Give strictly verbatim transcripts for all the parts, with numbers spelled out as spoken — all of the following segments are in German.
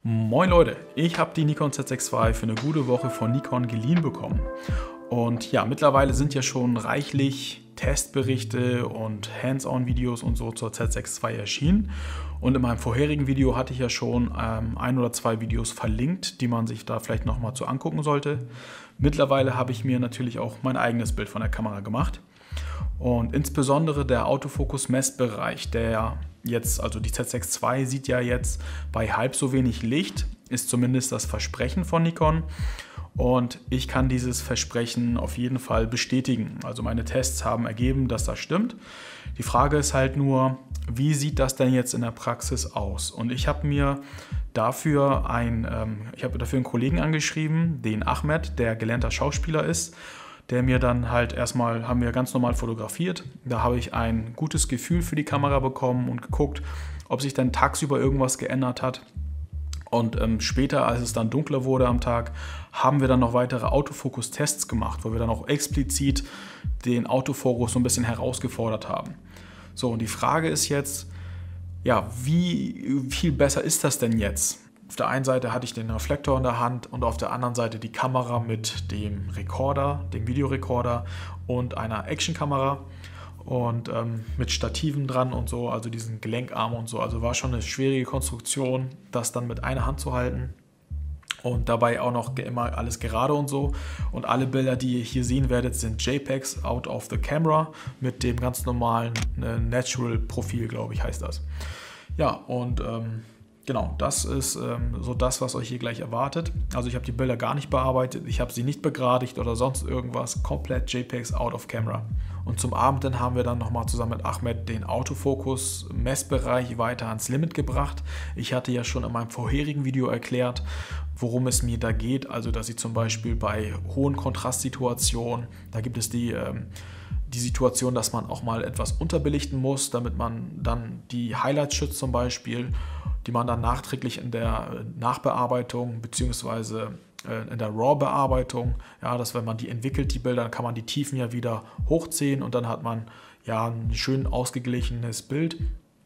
Moin Leute, ich habe die Nikon Z sechs zwei für eine gute Woche von Nikon geliehen bekommen. Und ja, mittlerweile sind ja schon reichlich Testberichte und Hands-on-Videos und so zur Z sechs zwei erschienen. Und in meinem vorherigen Video hatte ich ja schon ähm, ein oder zwei Videos verlinkt, die man sich da vielleicht nochmal zu angucken sollte. Mittlerweile habe ich mir natürlich auch mein eigenes Bild von der Kamera gemacht. Und insbesondere der Autofokus-Messbereich, der jetzt, also die Z sechs zwei sieht ja jetzt bei halb so wenig Licht, ist zumindest das Versprechen von Nikon. Und ich kann dieses Versprechen auf jeden Fall bestätigen. Also meine Tests haben ergeben, dass das stimmt. Die Frage ist halt nur, wie sieht das denn jetzt in der Praxis aus? Und ich habe mir dafür, ein, ähm, ich habe dafür einen Kollegen angeschrieben, den Ahmed, der gelernter Schauspieler ist, der mir dann halt erstmal, haben wir ganz normal fotografiert. Da habe ich ein gutes Gefühl für die Kamera bekommen und geguckt, ob sich dann tagsüber irgendwas geändert hat. Und ähm, später, als es dann dunkler wurde am Tag, haben wir dann noch weitere Autofokus-Tests gemacht, wo wir dann auch explizit den Autofokus so ein bisschen herausgefordert haben. So, und die Frage ist jetzt, ja, wie viel besser ist das denn jetzt? Auf der einen Seite hatte ich den Reflektor in der Hand und auf der anderen Seite die Kamera mit dem Rekorder, dem Videorekorder und einer Actionkamera und ähm, mit Stativen dran und so, also diesen Gelenkarm und so. Also war schon eine schwierige Konstruktion, das dann mit einer Hand zu halten und dabei auch noch immer alles gerade und so. Und alle Bilder, die ihr hier sehen werdet, sind JPEGs out of the camera mit dem ganz normalen äh, Natural Profil, glaube ich, heißt das. Ja, und ähm, genau, das ist ähm, so das, was euch hier gleich erwartet. Also ich habe die Bilder gar nicht bearbeitet, ich habe sie nicht begradigt oder sonst irgendwas, komplett JPEGs out of camera. Und zum Abend dann haben wir dann nochmal zusammen mit Ahmed den Autofokus-Messbereich weiter ans Limit gebracht. Ich hatte ja schon in meinem vorherigen Video erklärt, worum es mir da geht. Also dass ich zum Beispiel bei hohen Kontrastsituationen, da gibt es die... Ähm, die Situation, dass man auch mal etwas unterbelichten muss, damit man dann die Highlights schützt zum Beispiel, die man dann nachträglich in der Nachbearbeitung bzw. in der RAW-Bearbeitung, ja, dass wenn man die entwickelt, die Bilder, dann kann man die Tiefen ja wieder hochziehen und dann hat man ja ein schön ausgeglichenes Bild.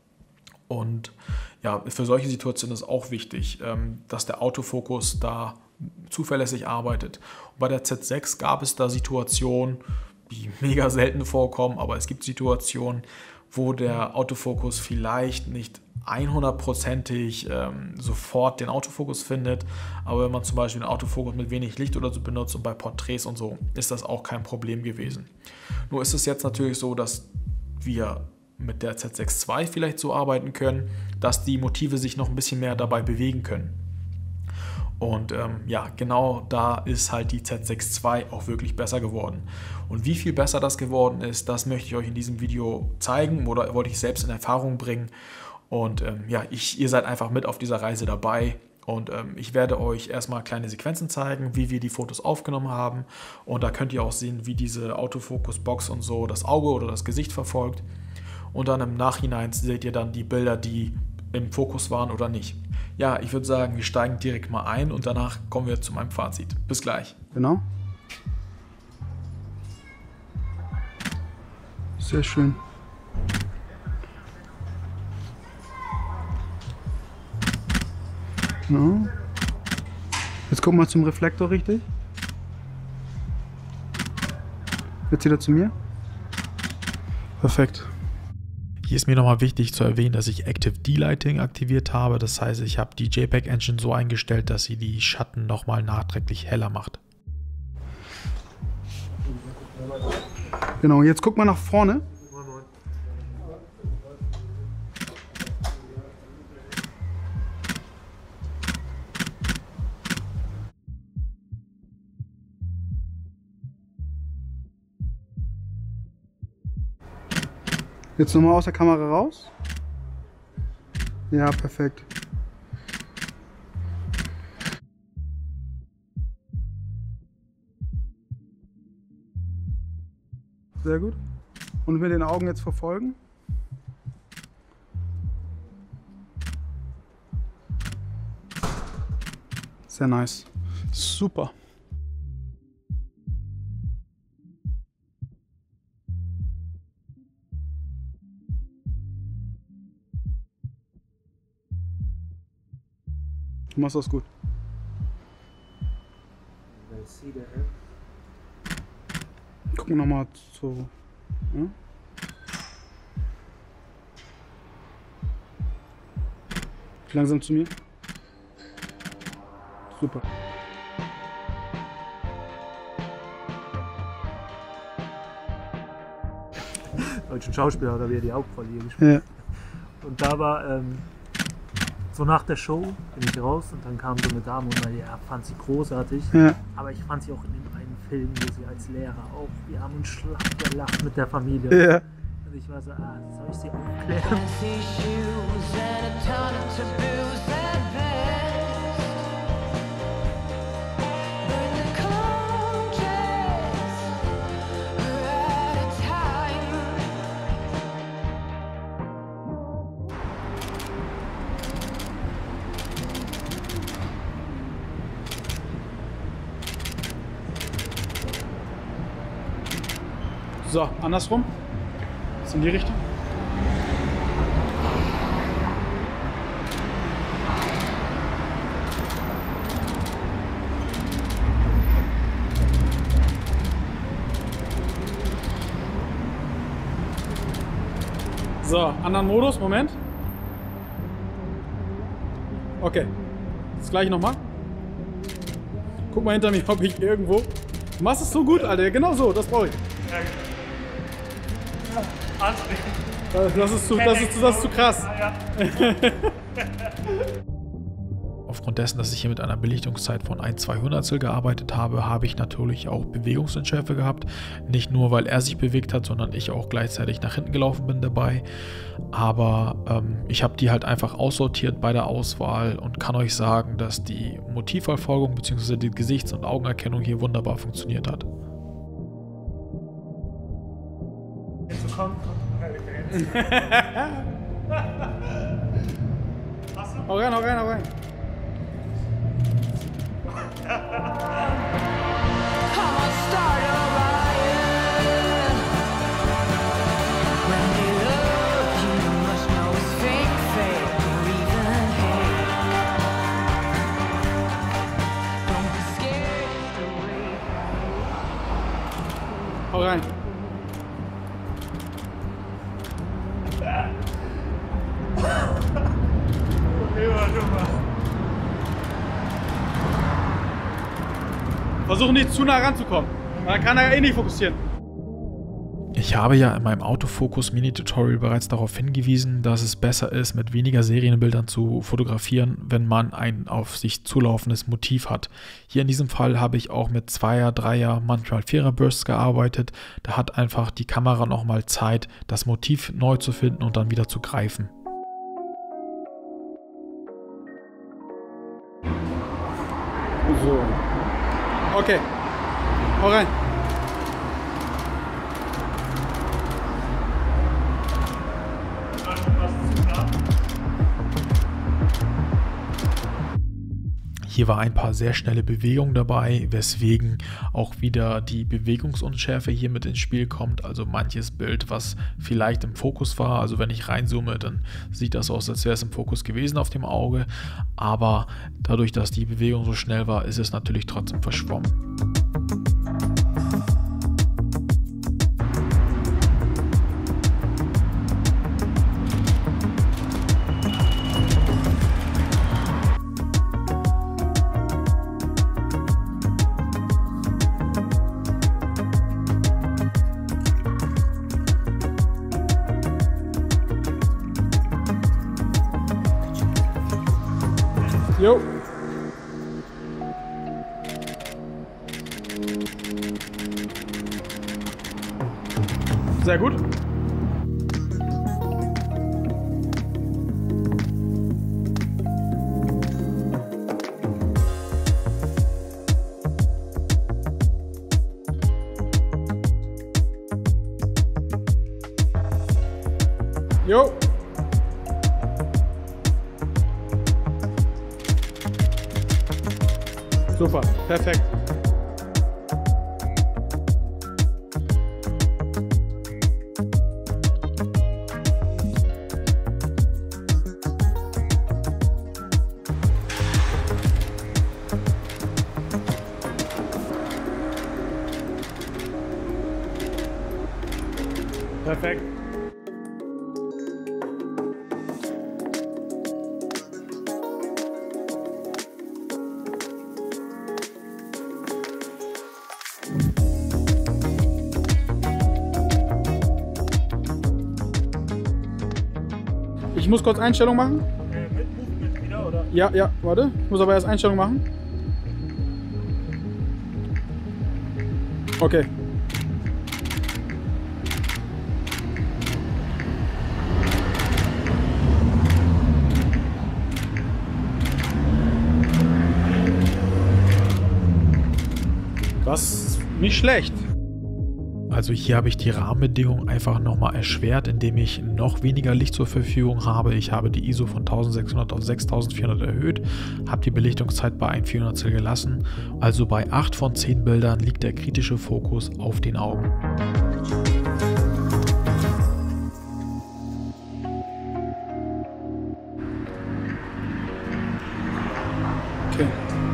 Und ja, für solche Situationen ist auch wichtig, dass der Autofokus da zuverlässig arbeitet. Und bei der Z sechs gab es da Situationen, die mega selten vorkommen, aber es gibt Situationen, wo der Autofokus vielleicht nicht hundertprozentig ähm, sofort den Autofokus findet, aber wenn man zum Beispiel einen Autofokus mit wenig Licht oder so benutzt und bei Porträts und so, ist das auch kein Problem gewesen. Nur ist es jetzt natürlich so, dass wir mit der Z sechs zwei vielleicht so arbeiten können, dass die Motive sich noch ein bisschen mehr dabei bewegen können. Und ähm, ja, genau da ist halt die Z sechs zwei auch wirklich besser geworden. Und wie viel besser das geworden ist, das möchte ich euch in diesem Video zeigen oder wollte ich selbst in Erfahrung bringen. Und ähm, ja, ich, ihr seid einfach mit auf dieser Reise dabei. Und ähm, ich werde euch erstmal kleine Sequenzen zeigen, wie wir die Fotos aufgenommen haben. Und da könnt ihr auch sehen, wie diese Autofokus-Box und so das Auge oder das Gesicht verfolgt. Und dann im Nachhinein seht ihr dann die Bilder, die im Fokus waren oder nicht. Ja, ich würde sagen, wir steigen direkt mal ein und danach kommen wir zu meinem Fazit. Bis gleich. Genau. Sehr schön. Genau. Jetzt gucken wir zum Reflektor richtig. Jetzt wieder zu mir. Perfekt. Hier ist mir nochmal wichtig zu erwähnen, dass ich Active D-Lighting aktiviert habe. Das heißt, ich habe die JPEG-Engine so eingestellt, dass sie die Schatten nochmal nachträglich heller macht. Genau, jetzt guck mal nach vorne. Jetzt nochmal aus der Kamera raus. Ja, perfekt. Sehr gut. Und mit den Augen jetzt verfolgen. Sehr nice. Super. Du machst das gut. Gucken wir nochmal so. Ja? Langsam zu mir. Super. Deutschen Schauspieler oder wie er die Hauptrolle hier gespielt. Ja. Und da war ähm, so nach der Show bin ich raus und dann kam so eine Dame und meinte, ja, fand sie großartig. Ja. Aber ich fand sie auch in dem einen Film, wo sie als Lehrer auch, wir haben uns schlapp gelacht mit der Familie. Ja. Und ich war so, ah, soll ich sie aufklären? So, andersrum. Ist in die Richtung. So, anderen Modus, Moment. Okay. Das gleiche nochmal. Guck mal hinter mir, ob ich irgendwo... Du machst es so gut, Alter. Genau so, das brauche ich. Das ist zu, das ist, das ist zu krass. Aufgrund dessen, dass ich hier mit einer Belichtungszeit von ein zwei Hundertstel gearbeitet habe, habe ich natürlich auch Bewegungsunschärfe gehabt. Nicht nur, weil er sich bewegt hat, sondern ich auch gleichzeitig nach hinten gelaufen bin dabei. Aber ähm, ich habe die halt einfach aussortiert bei der Auswahl und kann euch sagen, dass die Motivverfolgung bzw. die Gesichts- und Augenerkennung hier wunderbar funktioniert hat. Hau rein, hau rein, hau rein. Hau rein. Versuchen nicht zu nah ranzukommen, dann kann er eh nicht fokussieren. Ich habe ja in meinem Autofokus-Mini-Tutorial bereits darauf hingewiesen, dass es besser ist, mit weniger Serienbildern zu fotografieren, wenn man ein auf sich zulaufendes Motiv hat. Hier in diesem Fall habe ich auch mit Zweier-, Dreier-, manchmal Vierer-Bursts gearbeitet. Da hat einfach die Kamera nochmal Zeit, das Motiv neu zu finden und dann wieder zu greifen. So. Okay. Hau rein. Hier war ein paar sehr schnelle Bewegungen dabei, weswegen auch wieder die Bewegungsunschärfe hier mit ins Spiel kommt. Also manches Bild, was vielleicht im Fokus war, also wenn ich reinzoome, dann sieht das aus, als wäre es im Fokus gewesen auf dem Auge. Aber dadurch, dass die Bewegung so schnell war, ist es natürlich trotzdem verschwommen. Jo. Sehr gut. Jo. Super, perfekt. Perfekt. Ich muss kurz Einstellung machen. Äh, mit Movement wieder, oder? Ja, ja, warte. Ich muss aber erst Einstellung machen. Okay. Das ist nicht schlecht. Also hier habe ich die Rahmenbedingungen einfach nochmal erschwert, indem ich noch weniger Licht zur Verfügung habe. Ich habe die I S O von eintausendsechshundert auf sechstausendvierhundert erhöht, habe die Belichtungszeit bei vierhundertstel gelassen. Also bei acht von zehn Bildern liegt der kritische Fokus auf den Augen. Okay.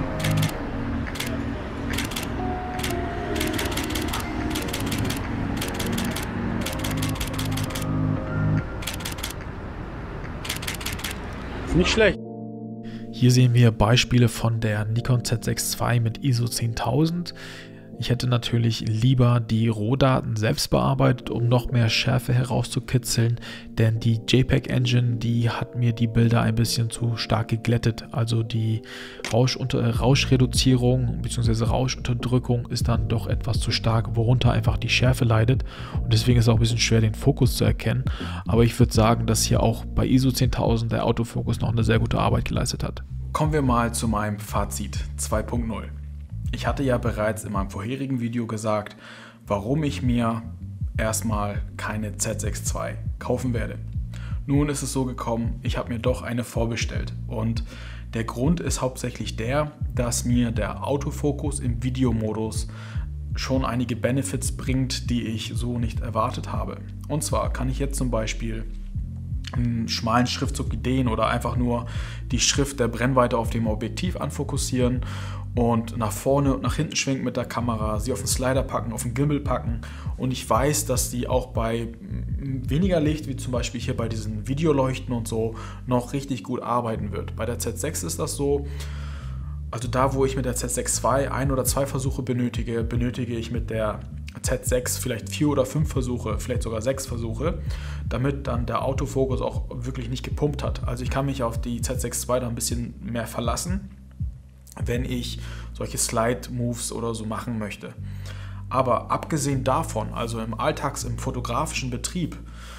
Nicht schlecht. Hier sehen wir Beispiele von der Nikon Z sechs zwei mit I S O zehntausend. Ich hätte natürlich lieber die Rohdaten selbst bearbeitet, um noch mehr Schärfe herauszukitzeln, denn die JPEG-Engine, die hat mir die Bilder ein bisschen zu stark geglättet. Also die Rauschunter Rauschreduzierung bzw. Rauschunterdrückung ist dann doch etwas zu stark, worunter einfach die Schärfe leidet, und deswegen ist es auch ein bisschen schwer, den Fokus zu erkennen. Aber ich würde sagen, dass hier auch bei I S O zehntausend der Autofokus noch eine sehr gute Arbeit geleistet hat. Kommen wir mal zu meinem Fazit zwei Punkt null. Ich hatte ja bereits in meinem vorherigen Video gesagt, warum ich mir erstmal keine Z sechs zwei kaufen werde. Nun ist es so gekommen, ich habe mir doch eine vorbestellt, und der Grund ist hauptsächlich der, dass mir der Autofokus im Videomodus schon einige Benefits bringt, die ich so nicht erwartet habe. Und zwar kann ich jetzt zum Beispiel einen schmalen Schriftzug Ideen oder einfach nur die Schrift der Brennweite auf dem Objektiv anfokussieren und nach vorne und nach hinten schwenken mit der Kamera, sie auf den Slider packen, auf den Gimbal packen, und ich weiß, dass die auch bei weniger Licht, wie zum Beispiel hier bei diesen Videoleuchten und so, noch richtig gut arbeiten wird. Bei der Z sechs ist das so, also da, wo ich mit der Z sechs zwei ein oder zwei Versuche benötige, benötige ich mit der Z sechs vielleicht vier oder fünf Versuche, vielleicht sogar sechs Versuche, damit dann der Autofokus auch wirklich nicht gepumpt hat. Also ich kann mich auf die Z sechs zwei da ein bisschen mehr verlassen, wenn ich solche Slide-Moves oder so machen möchte. Aber abgesehen davon, also im Alltags-, im fotografischen Betrieb,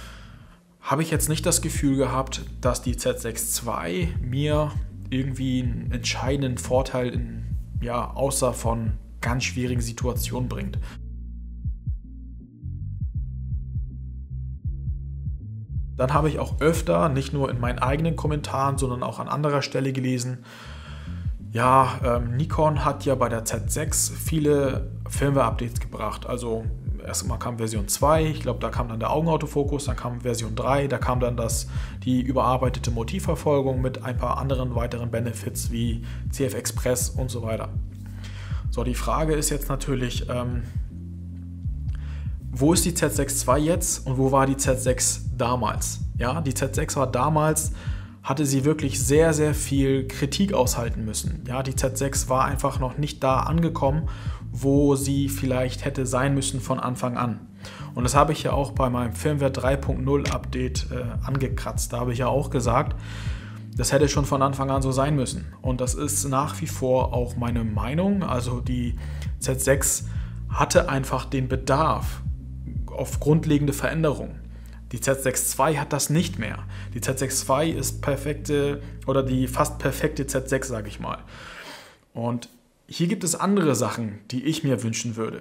habe ich jetzt nicht das Gefühl gehabt, dass die Z sechs zwei mir irgendwie einen entscheidenden Vorteil in, ja, außer von ganz schwierigen Situationen bringt. Dann habe ich auch öfter, nicht nur in meinen eigenen Kommentaren, sondern auch an anderer Stelle gelesen, ja, ähm, Nikon hat ja bei der Z sechs viele Firmware-Updates gebracht. Also erstmal kam Version zwei, ich glaube, da kam dann der Augenautofokus, dann kam Version drei, da kam dann das, die überarbeitete Motivverfolgung mit ein paar anderen weiteren Benefits wie C F Express und so weiter. So, die Frage ist jetzt natürlich, ähm, wo ist die Z sechs zwei jetzt und wo war die Z sechs damals? Ja, die Z sechs war damals, hatte sie wirklich sehr, sehr viel Kritik aushalten müssen. Ja, die Z sechs war einfach noch nicht da angekommen, wo sie vielleicht hätte sein müssen von Anfang an. Und das habe ich ja auch bei meinem Firmware drei Punkt null Update äh, angekratzt. Da habe ich ja auch gesagt, das hätte schon von Anfang an so sein müssen. Und das ist nach wie vor auch meine Meinung. Also die Z sechs hatte einfach den Bedarf auf grundlegende Veränderungen. Die Z sechs zwei hat das nicht mehr. Die Z sechs zwei ist perfekte oder die fast perfekte Z sechs, sage ich mal. Und hier gibt es andere Sachen, die ich mir wünschen würde.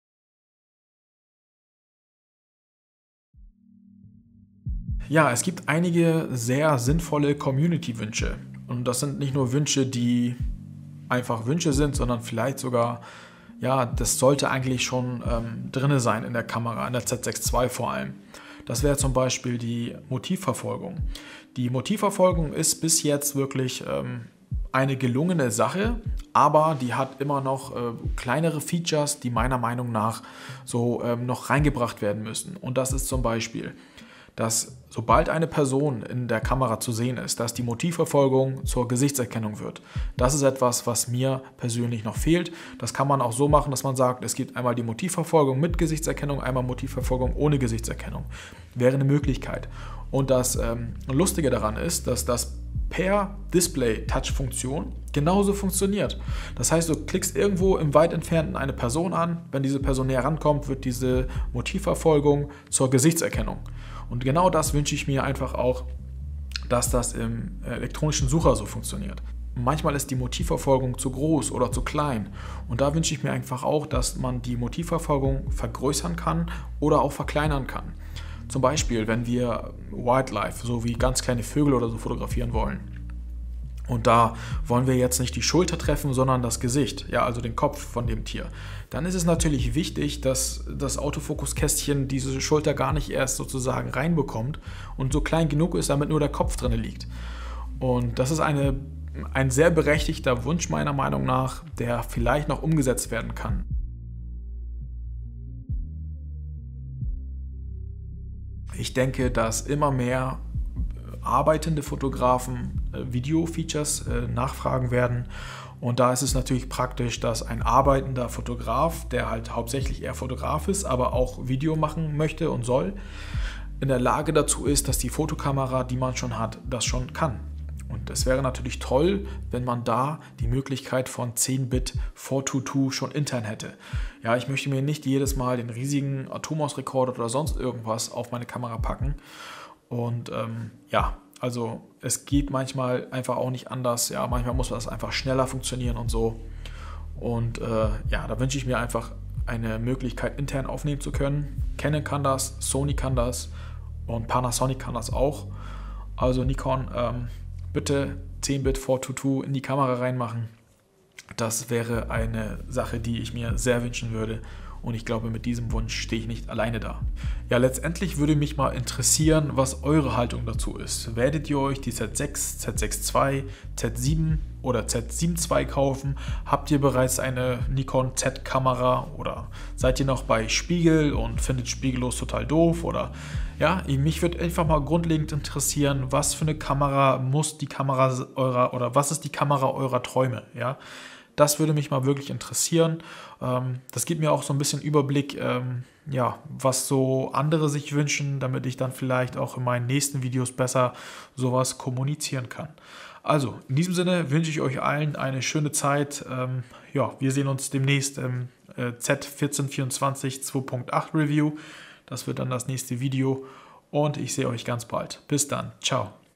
Ja, es gibt einige sehr sinnvolle Community-Wünsche. Und das sind nicht nur Wünsche, die einfach Wünsche sind, sondern vielleicht sogar, ja, das sollte eigentlich schon ähm, drin sein in der Kamera, in der Z sechs zwei vor allem. Das wäre zum Beispiel die Motivverfolgung. Die Motivverfolgung ist bis jetzt wirklich ähm, eine gelungene Sache, aber die hat immer noch äh, kleinere Features, die meiner Meinung nach so ähm, noch reingebracht werden müssen. Und das ist zum Beispiel, dass sobald eine Person in der Kamera zu sehen ist, dass die Motivverfolgung zur Gesichtserkennung wird. Das ist etwas, was mir persönlich noch fehlt. Das kann man auch so machen, dass man sagt, es gibt einmal die Motivverfolgung mit Gesichtserkennung, einmal Motivverfolgung ohne Gesichtserkennung. Wäre eine Möglichkeit. Und das ähm, Lustige daran ist, dass das per Display-Touch-Funktion genauso funktioniert. Das heißt, du klickst irgendwo im weit entfernten eine Person an, wenn diese Person näher rankommt, wird diese Motivverfolgung zur Gesichtserkennung. Und genau das wünsche ich mir einfach auch, dass das im elektronischen Sucher so funktioniert. Manchmal ist die Motivverfolgung zu groß oder zu klein und da wünsche ich mir einfach auch, dass man die Motivverfolgung vergrößern kann oder auch verkleinern kann. Zum Beispiel, wenn wir Wildlife, so wie ganz kleine Vögel oder so fotografieren wollen. Und da wollen wir jetzt nicht die Schulter treffen, sondern das Gesicht, ja, also den Kopf von dem Tier. Dann ist es natürlich wichtig, dass das Autofokuskästchen diese Schulter gar nicht erst sozusagen reinbekommt und so klein genug ist, damit nur der Kopf drin liegt. Und das ist eine, ein sehr berechtigter Wunsch meiner Meinung nach, der vielleicht noch umgesetzt werden kann. Ich denke, dass immer mehr arbeitende Fotografen äh, Video-Features äh, nachfragen werden. Und da ist es natürlich praktisch, dass ein arbeitender Fotograf, der halt hauptsächlich eher Fotograf ist, aber auch Video machen möchte und soll, in der Lage dazu ist, dass die Fotokamera, die man schon hat, das schon kann. Und es wäre natürlich toll, wenn man da die Möglichkeit von zehn Bit vier zwei zwei schon intern hätte. Ja, ich möchte mir nicht jedes Mal den riesigen Atomos-Rekorder oder sonst irgendwas auf meine Kamera packen. Und ähm, ja, also es geht manchmal einfach auch nicht anders. Ja, manchmal muss das einfach schneller funktionieren und so. Und äh, ja, da wünsche ich mir einfach eine Möglichkeit, intern aufnehmen zu können. Canon kann das, Sony kann das und Panasonic kann das auch. Also Nikon, ähm, bitte zehn Bit vier zwei zwei in die Kamera reinmachen. Das wäre eine Sache, die ich mir sehr wünschen würde. Und ich glaube, mit diesem Wunsch stehe ich nicht alleine da. Ja, letztendlich würde mich mal interessieren, was eure Haltung dazu ist. Werdet ihr euch die Z sechs, Z sechs zwei, Z sieben oder Z sieben zwei kaufen? Habt ihr bereits eine Nikon Z-Kamera oder seid ihr noch bei Spiegel und findet spiegellos total doof? Oder ja, mich würde einfach mal grundlegend interessieren, was für eine Kamera muss die Kamera eurer oder was ist die Kamera eurer Träume? Ja? Das würde mich mal wirklich interessieren. Das gibt mir auch so ein bisschen Überblick, ja, was so andere sich wünschen, damit ich dann vielleicht auch in meinen nächsten Videos besser sowas kommunizieren kann. Also, in diesem Sinne wünsche ich euch allen eine schöne Zeit. Ja, wir sehen uns demnächst im Z vierzehn vierundzwanzig zwei Punkt acht Review. Das wird dann das nächste Video und ich sehe euch ganz bald. Bis dann. Ciao.